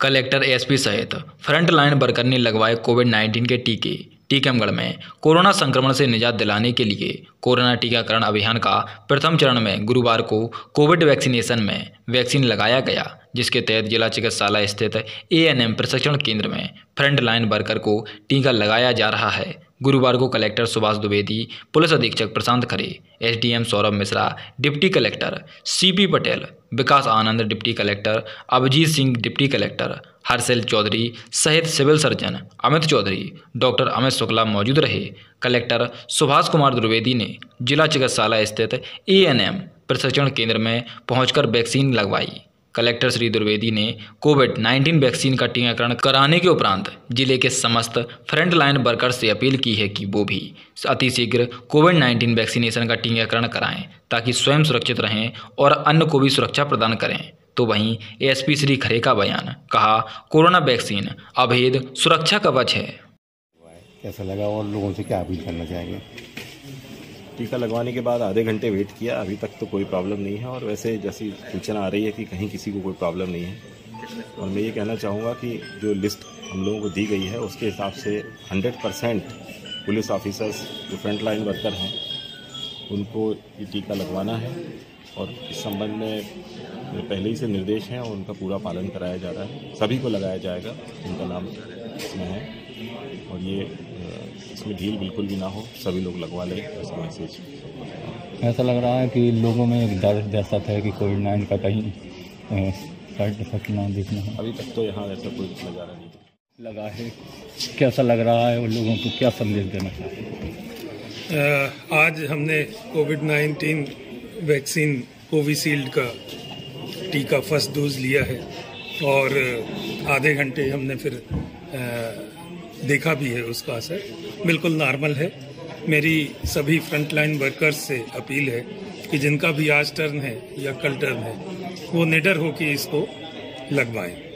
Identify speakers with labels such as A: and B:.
A: Collector, SP सहित frontline worker ने लगवाए कोविड-19 के टीके। टीकमगढ़ में कोरोना संक्रमण से निजात दिलाने के लिए कोरोना टीकाकरण अभियान का प्रथम चरण में गुरुवार को कोविड वैक्सीनेशन में वैक्सीन लगाया गया, जिसके तहत जिला चिकित्सालय स्थित एएनएम प्रशिक्षण केंद्र में फ्रंटलाइन वर्कर को टीका लगाया जा रहा है। गुरुवार को कलेक्टर सुभाष द्विवेदी, पुलिस अधीक्षक Prashant Khare, SDM Saurabh Mishra, deputy collector CP Patel, Vikas Anand, deputy collector Abhijeet Singh, deputy collector Harshal Chaudhary सहित civil surgeon Amit Chaudhary, doctor Amit Shukla मौजूद रहे। कलेक्टर सुभाष कुमार द्विवेदी ने जिला चिकित्सालय स्थित एएनएम प्रशिक्षण केंद्र में पहुंचकर वैक्सीन लगवाई। कलेक्टर श्री द्विवेदी ने कोविड-19 वैक्सीन का टीकाकरण कराने के उपरांत जिले के समस्त फ्रंटलाइन वर्कर से अपील की है कि वो भी अतिशीघ्र कोविड-19 वैक्सीनेशन का टीकाकरण कराएं, ताकि स्वयं सुरक्षित रहें और अन्य को भी सुरक्षा प्रदान करें। तो वहीं एसपी श्री खरे का बयान, कहा कोरोना वैक्सीन अभेद सुरक्षा कवच है।
B: कैसा लगा और लोगों से क्या अपील करना चाहेंगे?
C: टीका लगवाने के बाद आधे घंटे वेट किया, अभी तक तो कोई प्रॉब्लम नहीं है और वैसे जैसी सूचना आ रही है कि कहीं किसी को कोई प्रॉब्लम नहीं है। और मैं ये कहना चाहूँगा कि जो लिस्ट हम लोगों को दी गई है उसके हिसाब से 100% पुलिस ऑफिसर्स जो फ्रंट लाइन वर्कर हैं उनको ये टीका लगवाना है और इस संबंध में पहले ही से निर्देश हैं और उनका पूरा पालन कराया जा रहा है। सभी को लगाया जाएगा, उनका नाम इसमें है और ये इसमें ढील बिल्कुल भी ना हो, सभी लोग लगवा लें, ऐसा मैसेज।
D: ऐसा लग रहा है कि लोगों में एक डर जैसा था कि कोविड-19 का कहीं साइड इफेक्ट ना देखना हो।
C: अभी तक तो यहाँ ऐसा कोई नज़ारा नहीं
D: लगा है। कैसा लग रहा है और लोगों को क्या संदेश देना चाहते हैं?
E: आज हमने कोविड-19 वैक्सीन कोविशील्ड का टीका फर्स्ट डोज लिया है और आधे घंटे हमने फिर देखा भी है, उसका असर बिल्कुल नॉर्मल है। मेरी सभी फ्रंटलाइन वर्कर्स से अपील है कि जिनका भी आज टर्न है या कल टर्न है वो निडर हो कि इसको लगवाएं।